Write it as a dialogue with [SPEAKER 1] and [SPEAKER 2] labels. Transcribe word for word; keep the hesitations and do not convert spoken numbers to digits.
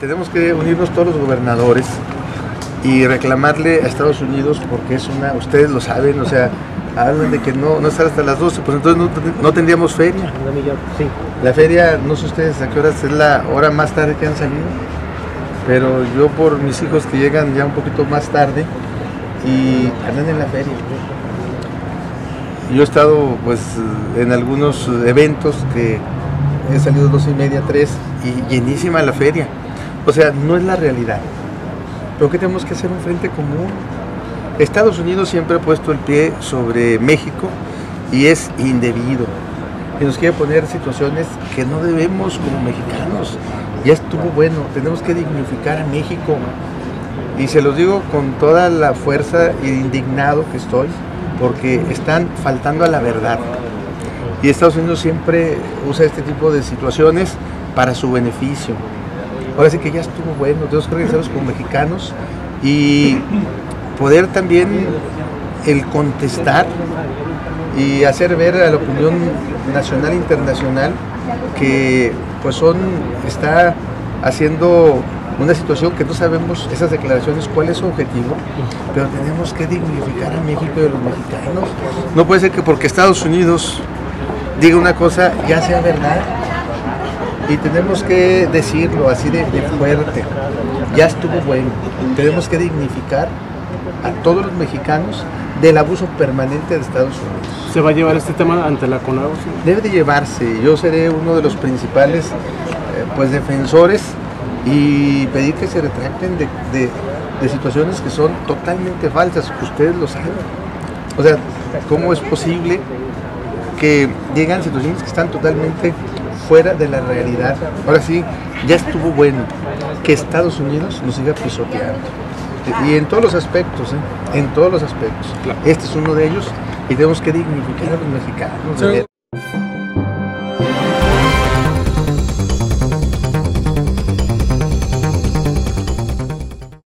[SPEAKER 1] tenemos que unirnos todos los gobernadores y reclamarle a Estados Unidos, porque es una, ustedes lo saben, o sea, hablan de que no, no estar hasta las doce, pues entonces no, no tendríamos feria.
[SPEAKER 2] Sí.
[SPEAKER 1] La feria, no sé ustedes a qué horas es la hora más tarde que han salido, pero yo por mis hijos que llegan ya un poquito más tarde y andan en la feria. Yo he estado pues en algunos eventos que he salido doce y media, tres y llenísima la feria. O sea, no es la realidad. Pero ¿qué tenemos que hacer? Un frente común. Estados Unidos siempre ha puesto el pie sobre México y es indebido. Y nos quiere poner situaciones que no debemos como mexicanos. Ya estuvo bueno, tenemos que dignificar a México. Y se los digo con toda la fuerza e indignado que estoy, porque están faltando a la verdad. Y Estados Unidos siempre usa este tipo de situaciones para su beneficio. Ahora sí que ya estuvo bueno, tenemos que organizarnos como mexicanos y poder también el contestar y hacer ver a la opinión nacional e internacional que pues son, está haciendo una situación que no sabemos esas declaraciones cuál es su objetivo, pero tenemos que dignificar a México y a los mexicanos. No puede ser que porque Estados Unidos diga una cosa ya sea verdad, y tenemos que decirlo así de, de fuerte. Ya estuvo bueno, tenemos que dignificar a todos los mexicanos del abuso permanente de Estados Unidos.
[SPEAKER 2] ¿Se va a llevar este tema ante la CONAGO? ¿Sí?
[SPEAKER 1] Debe de llevarse. Yo seré uno de los principales eh, pues defensores y pedir que se retracten de, de, de situaciones que son totalmente falsas. Ustedes lo saben. O sea, ¿cómo es posible que llegan situaciones que están totalmente fuera de la realidad? Ahora sí, ya estuvo bueno que Estados Unidos nos siga pisoteando. Y en todos los aspectos, ¿eh? En todos los aspectos. Este es uno de ellos y tenemos que dignificar a los mexicanos.